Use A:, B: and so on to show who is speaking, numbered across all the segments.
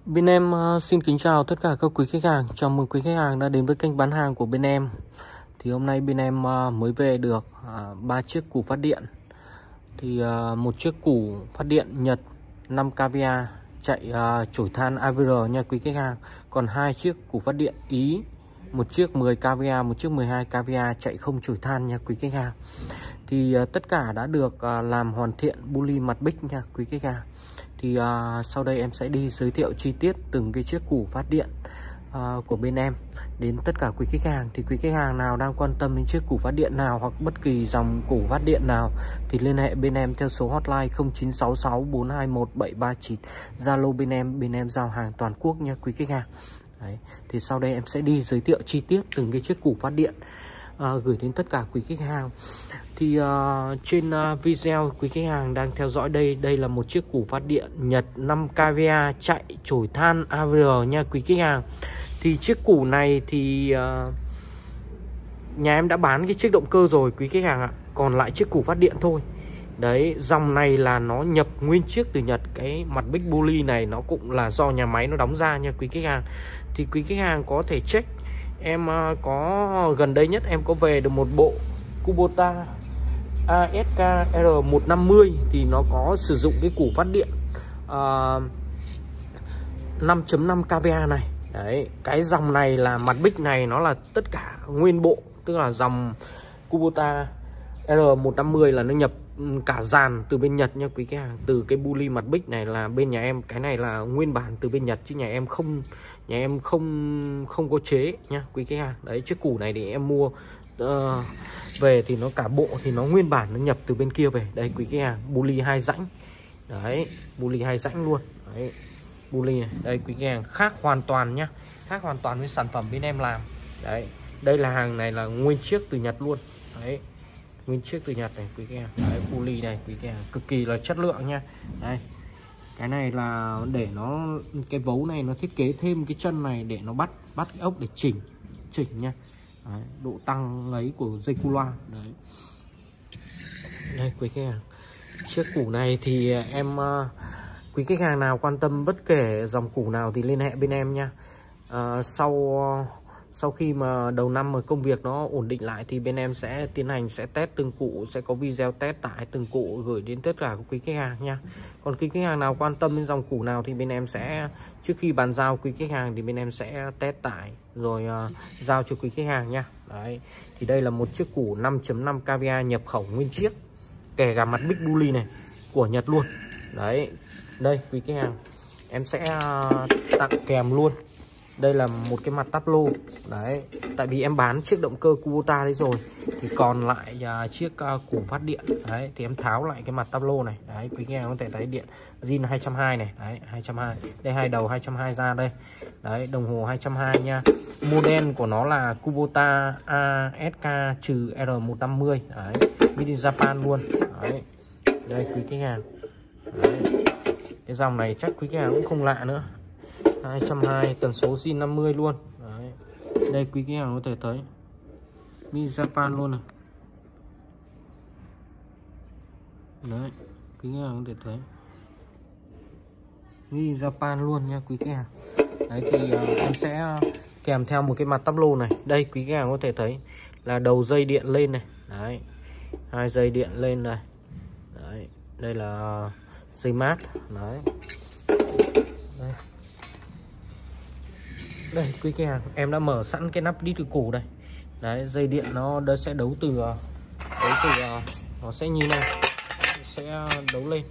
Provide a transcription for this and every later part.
A: Bên em xin kính chào tất cả các quý khách hàng. Chào mừng quý khách hàng đã đến với kênh bán hàng của bên em. Thì hôm nay bên em mới về được 3 chiếc củ phát điện. Thì một chiếc củ phát điện Nhật 5 kVA chạy chổi than AVR nha quý khách hàng. Còn 2 chiếc củ phát điện Ý, một chiếc 10 kVA, một chiếc 12 kVA chạy không chổi than nha quý khách hàng. Thì tất cả đã được làm hoàn thiện buli mặt bích nha quý khách hàng. Thì sau đây em sẽ đi giới thiệu chi tiết từng cái chiếc củ phát điện của bên em đến tất cả quý khách hàng. Thì quý khách hàng nào đang quan tâm đến chiếc củ phát điện nào hoặc bất kỳ dòng củ phát điện nào thì liên hệ bên em theo số hotline 0966 421 739, Zalo bên em giao hàng toàn quốc nha quý khách hàng. Đấy. Thì sau đây em sẽ đi giới thiệu chi tiết từng cái chiếc củ phát điện gửi đến tất cả quý khách hàng. Thì trên video quý khách hàng đang theo dõi đây là một chiếc củ phát điện Nhật 5 kVA chạy chổi than AVR nha quý khách hàng. Thì chiếc củ này thì nhà em đã bán cái chiếc động cơ rồi quý khách hàng ạ, còn lại chiếc củ phát điện thôi. Đấy, dòng này là nó nhập nguyên chiếc từ Nhật. Cái mặt bích buli này nó cũng là do nhà máy nó đóng ra nha quý khách hàng. Thì quý khách hàng có thể check. Em có gần đây nhất em có về được một bộ Kubota ASK R150 thì nó có sử dụng cái củ phát điện 5.5 kVA này. Đấy, cái dòng này là mặt bích này nó là tất cả nguyên bộ, tức là dòng Kubota R150 là nó nhập cả dàn từ bên Nhật nha quý khách hàng. Từ cái buli mặt bích này là bên nhà em, cái này là nguyên bản từ bên Nhật chứ nhà em không có chế nha quý khách hàng. Đấy, chiếc củ này thì em mua về thì nó cả bộ thì nó nguyên bản nó nhập từ bên kia về. Đây quý khách hàng, buli 2 rãnh. Đấy, buli 2 rãnh luôn. Đấy, buli này, đây quý khách hàng, khác hoàn toàn nhá. Khác hoàn toàn với sản phẩm bên em làm. Đấy, đây là hàng này là nguyên chiếc từ Nhật luôn. Đấy, nguyên chiếc từ Nhật này quý khách hàng. Đấy, buli này quý khách hàng, cực kỳ là chất lượng nha. Đây, cái này là để nó, cái vấu này nó thiết kế thêm cái chân này để nó bắt cái ốc để chỉnh nha. Đấy, độ tăng ấy của dây cu loa. Đấy, đây quý khách hàng, chiếc củ này thì em quý khách hàng nào quan tâm bất kể dòng củ nào thì liên hệ bên em nha. Sau khi mà đầu năm mà công việc nó ổn định lại thì bên em sẽ tiến hành test từng cụ, sẽ có video test tại từng cụ gửi đến tất cả các quý khách hàng nha. Còn quý khách hàng nào quan tâm đến dòng củ nào thì bên em sẽ, trước khi bàn giao quý khách hàng thì bên em sẽ test tải rồi giao cho quý khách hàng nha. Đấy, thì đây là một chiếc củ 5.5 kVA nhập khẩu nguyên chiếc, kể cả mặt bích buli này của Nhật luôn. Đấy, đây quý khách hàng, em sẽ tặng kèm luôn. Đây là một cái mặt táp lô. Đấy, tại vì em bán chiếc động cơ Kubota đấy rồi thì còn lại chiếc củ phát điện. Đấy, thì em tháo lại cái mặt táp lô này. Đấy, quý khách hàng có thể thấy điện zin 220 này. Đấy, 220. Đây, hai đầu 220 ra đây. Đấy, đồng hồ 220 nha. Model của nó là Kubota ASK-R150. Đấy, made in Japan luôn. Đấy, đây quý khách hàng. Đấy, cái dòng này chắc quý khách hàng cũng không lạ nữa. 220, tần số zin 50 luôn. Đấy, đây quý khách hàng có thể thấy made in Japan luôn này. Đấy, quý khách hàng có thể thấy made in Japan luôn nha quý khách hàng. Đấy, thì em sẽ kèm theo một cái mặt táp lô này. Đây quý khách hàng có thể thấy là đầu dây điện lên này. Đấy, 2 dây điện lên này. Đấy, đây là dây mát. Đấy, đây. Đây quý khách hàng, em đã mở sẵn cái nắp đít từ củ đây. Đấy, dây điện nó sẽ đấu từ nó sẽ như này, sẽ đấu lên.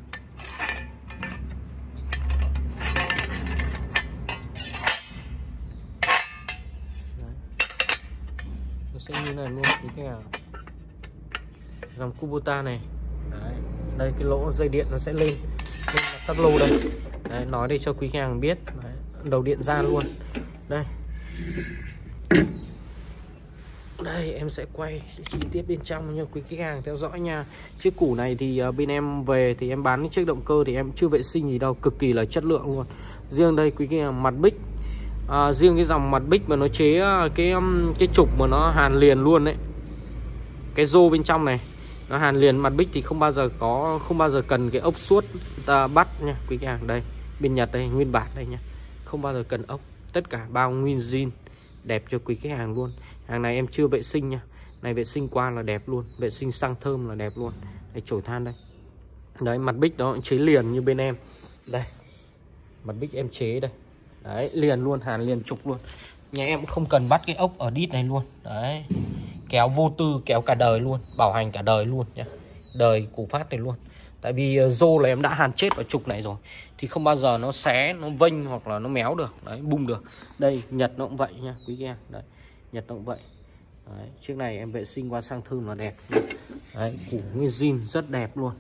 A: Đấy, nó sẽ như này luôn quý khách hàng, dòng Kubota này. Đấy, đây cái lỗ dây điện nó sẽ lên tắp lô đây. Đấy, nói để cho quý khách hàng biết. Đấy, đầu điện ra luôn. Đây, đây em sẽ quay chi tiết bên trong cho quý khách hàng theo dõi nha. Chiếc củ này thì bên em về thì em bán chiếc động cơ thì em chưa vệ sinh gì đâu, cực kỳ là chất lượng luôn. Riêng đây quý khách hàng, mặt bích, riêng cái dòng mặt bích mà nó chế cái trục mà nó hàn liền luôn đấy, cái rô bên trong này nó hàn liền mặt bích thì không bao giờ cần cái ốc suốt ta bắt nha quý khách hàng. Đây Bên Nhật đây, nguyên bản đây nhá, không bao giờ cần ốc, tất cả bao nguyên zin, đẹp cho quý khách hàng luôn. Hàng này em chưa vệ sinh nha, này vệ sinh qua là đẹp luôn, vệ sinh xăng thơm là đẹp luôn. Đây, chổi than đây. Đấy, mặt bích đó chế liền như bên em. Đây, mặt bích em chế đây. Đấy, liền luôn, hàn liền trục luôn. Nhà em không cần bắt cái ốc ở đít này luôn. Đấy, kéo vô tư, kéo cả đời luôn, bảo hành cả đời luôn nhá. Đời Củ Phát này luôn. Tại vì rô là em đã hàn chết vào trục này rồi, thì không bao giờ nó xé, nó vênh hoặc là nó méo được. Đấy, bung được. Đây, Nhật nó cũng vậy nha quý khách. Đấy, Nhật nó cũng vậy. Đấy, chiếc này em vệ sinh qua xăng thơm là đẹp. Đấy, củ nguyên zin rất đẹp luôn.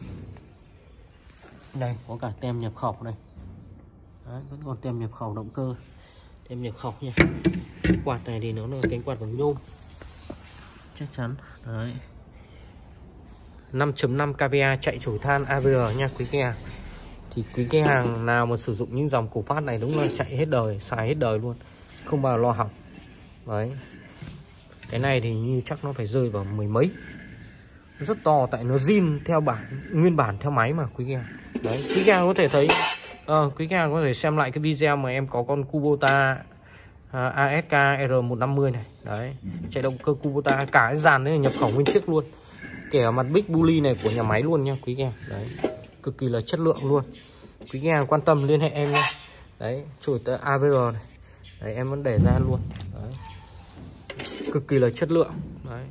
A: Đây, có cả tem nhập khẩu đây. Đấy, vẫn còn tem nhập khẩu động cơ, tem nhập khẩu nha. Cái quạt này thì nó là cánh quạt bằng nhôm chắc chắn. Đấy, 5.5 kVA chạy chổi than AVR nha quý khách hàng. Thì quý khách hàng nào mà sử dụng những dòng Củ Phát này đúng là chạy hết đời, xài hết đời luôn, không bao giờ lo hỏng. Đấy, cái này thì như chắc nó phải rơi vào 10 mấy, rất to, tại nó zin theo bản nguyên bản theo máy mà quý khách hàng. Đấy, quý khách hàng có thể thấy, quý khách hàng có thể xem lại cái video mà em có con Kubota ASK R150 này. Đấy, chạy động cơ Kubota, cả cái dàn đấy là nhập khẩu nguyên chiếc luôn, kể mặt bích bully này của nhà máy luôn nha quý khách hàng. Đấy, cực kỳ là chất lượng luôn. Quý khách hàng quan tâm liên hệ em nha. Đấy, chổi tới AVR này. Đấy, em vẫn để ra luôn. Đấy, cực kỳ là chất lượng. Đấy,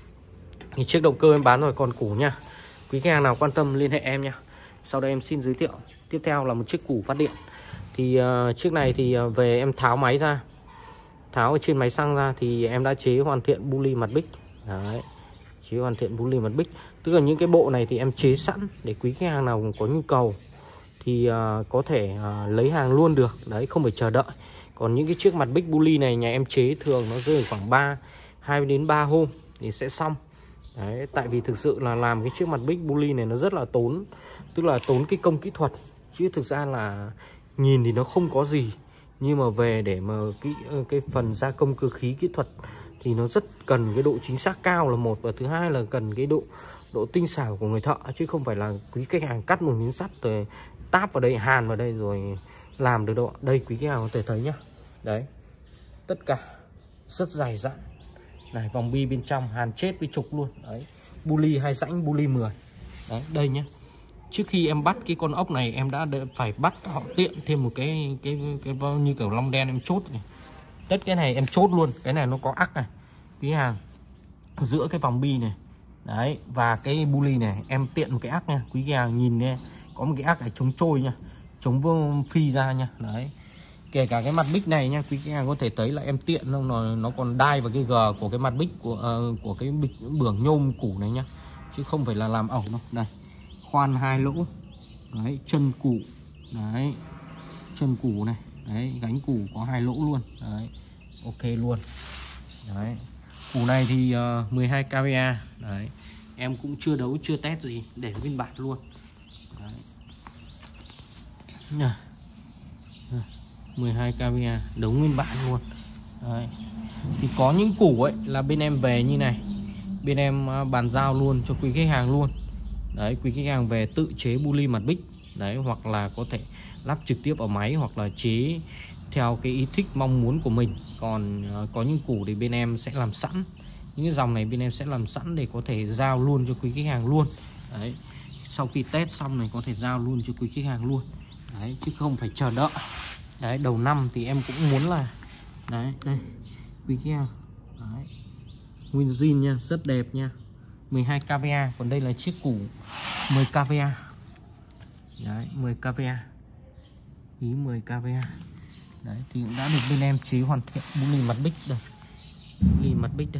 A: thì chiếc động cơ em bán rồi còn củ nha. Quý khách hàng nào quan tâm liên hệ em nha. Sau đây em xin giới thiệu tiếp theo là một chiếc củ phát điện. Thì chiếc này thì về em tháo máy ra, tháo ở trên máy xăng ra thì em đã chế hoàn thiện bully mặt bích. Đấy, chế hoàn thiện bully mặt bích. Tức là những cái bộ này thì em chế sẵn để quý khách hàng nào có nhu cầu thì có thể lấy hàng luôn được. Đấy, không phải chờ đợi. Còn những cái chiếc mặt bích bully này nhà em chế thường nó rơi khoảng 2 đến 3 hôm thì sẽ xong. Đấy, tại vì thực sự là làm cái chiếc mặt bích bully này nó rất là tốn, tức là tốn cái công kỹ thuật, chứ thực ra là nhìn thì nó không có gì, nhưng mà về để mà cái phần gia công cơ khí kỹ thuật thì nó rất cần cái độ chính xác cao là một, và thứ hai là cần cái độ tinh xảo của người thợ, chứ không phải là quý khách hàng cắt một miếng sắt rồi táp vào đây, hàn vào đây rồi làm được đâu. Đây quý khách hàng có thể thấy nhá. Đấy, tất cả rất dày dặn. Này, vòng bi bên trong hàn chết với trục luôn. Đấy, bully 2 rãnh, bully 10. Đấy, đây nhá. Trước khi em bắt cái con ốc này em đã phải bắt họ tiện thêm một cái như kiểu long đen em chốt này. Tất cái này em chốt luôn. Cái này nó có ắc này quý hàng, giữa cái vòng bi này. Đấy, và cái bully này em tiện một cái ắc nha quý hàng, nhìn nha, có một cái ắc này chống trôi nha, chống vương phi ra nha. Đấy, kể cả cái mặt bích này nha quý khách hàng có thể thấy là em tiện không, nó còn đai vào cái g của cái mặt bích của cái bịch bưởng nhôm củ này nhá, chứ không phải là làm ẩu đâu. Đây, khoan 2 lỗ. Đấy, chân củ. Đấy, chân củ này. Đấy, gánh củ có 2 lỗ luôn. Đấy, ok luôn. Đấy, củ này thì 12 kVA. Đấy, em cũng chưa đấu chưa test gì, để nguyên bản luôn. Đấy, 12 kVA đấu nguyên bản luôn. Đấy, thì có những củ ấy là bên em về như này, bên em bàn giao luôn cho quý khách hàng luôn. Đấy, quý khách hàng về tự chế bully mặt bích. Đấy, hoặc là có thể lắp trực tiếp vào máy, hoặc là chế theo cái ý thích mong muốn của mình. Còn có những củ thì bên em sẽ làm sẵn, những cái dòng này bên em sẽ làm sẵn để có thể giao luôn cho quý khách hàng luôn. Đấy, sau khi test xong này có thể giao luôn cho quý khách hàng luôn. Đấy, chứ không phải chờ đợi. Đấy, đầu năm thì em cũng muốn là đấy, đây quý khách hàng. Đấy, nguyên zin nha, rất đẹp nha, 12 kVA. Còn đây là chiếc củ 10 kVA. Đấy, 10 kVA, ý 10 kVA. Đấy, thì cũng đã được bên em chế hoàn thiện bully mặt bích đây, bully mặt bích đây.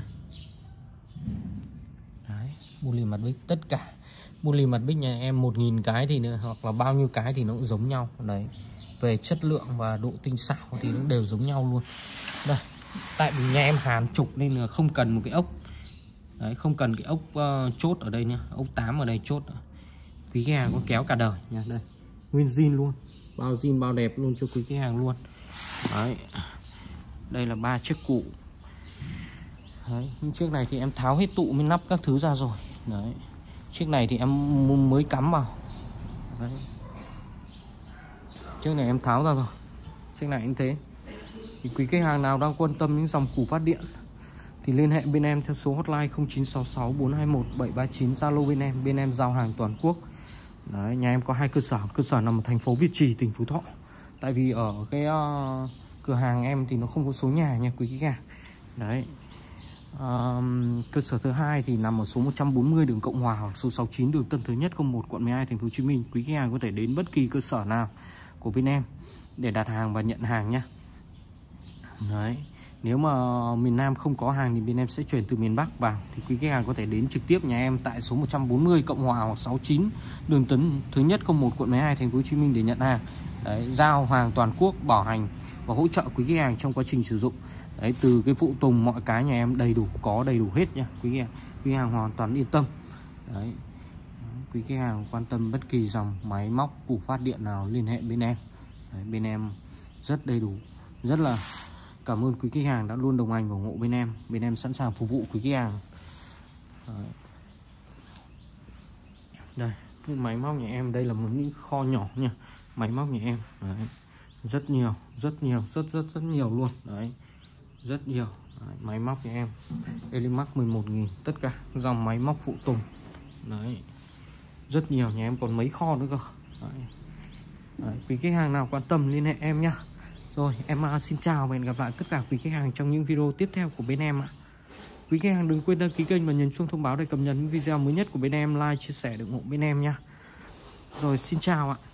A: Đấy, bully mặt bích, tất cả bully mặt bích nhà em 1000 cái thì nữa, hoặc là bao nhiêu cái thì nó cũng giống nhau. Đấy, về chất lượng và độ tinh xảo thì nó đều giống nhau luôn. Đây, tại vì nhà em hàn trục nên là không cần một cái ốc. Đấy, không cần cái ốc chốt ở đây nhá, ốc 8 ở đây chốt. Quý khách hàng có kéo cả đời nha. Đây, nguyên zin luôn, bao zin bao đẹp luôn cho quý khách hàng luôn. Đấy, đây là 3 chiếc củ. Đấy, nhưng chiếc này thì em tháo hết tụ mới nắp các thứ ra rồi. Đấy, chiếc này thì em mới cắm vào. Đấy, Chiếc này em tháo ra rồi. Chiếc này cũng thế. Thì quý khách hàng nào đang quan tâm những dòng củ phát điện thì liên hệ bên em theo số hotline 0966 421 739 Zalo bên em giao hàng toàn quốc. Đấy, nhà em có 2 cơ sở nằm ở thành phố Việt Trì, tỉnh Phú Thọ. Tại vì ở cái cửa hàng em thì nó không có số nhà nha quý khách hàng. Đấy. Cơ sở thứ hai thì nằm ở số 140 đường Cộng Hòa hoặc số 69 đường Tân Thới Nhất, 01 quận 12 thành phố Hồ Chí Minh. Quý khách hàng có thể đến bất kỳ cơ sở nào của bên em để đặt hàng và nhận hàng nhé. Đấy. Nếu mà miền Nam không có hàng thì bên em sẽ chuyển từ miền Bắc vào, thì quý khách hàng có thể đến trực tiếp nhà em tại số 140 Cộng Hòa hoặc 69 đường Tân Thới Nhất, 01 quận 12 thành phố Hồ Chí Minh để nhận hàng. Đấy, giao hàng toàn quốc, bảo hành và hỗ trợ quý khách hàng trong quá trình sử dụng. Đấy, từ cái phụ tùng mọi cái nhà em đầy đủ, có đầy đủ hết nha quý khách hàng hoàn toàn yên tâm. Đấy. Quý khách hàng quan tâm bất kỳ dòng máy móc củ phát điện nào liên hệ bên em. Đấy, bên em rất đầy đủ, rất là cảm ơn quý khách hàng đã luôn đồng hành và ủng hộ bên em. Bên em sẵn sàng phục vụ quý khách hàng. Đấy. Đây, cái máy móc nhà em đây là một những kho nhỏ nha. Máy móc nhà em đấy, rất nhiều luôn. Đấy, rất nhiều. Đấy, máy móc nhà em Elimax 11.000, tất cả dòng máy móc phụ tùng. Đấy, rất nhiều, nhà em còn mấy kho nữa cơ. Đấy, quý khách hàng nào quan tâm liên hệ em nhá. Rồi, em xin chào và hẹn gặp lại tất cả quý khách hàng trong những video tiếp theo của bên em ạ. Quý khách hàng đừng quên đăng ký kênh và nhấn chuông thông báo để cập nhật những video mới nhất của bên em, like, chia sẻ để ủng hộ bên em nha. Rồi, xin chào ạ.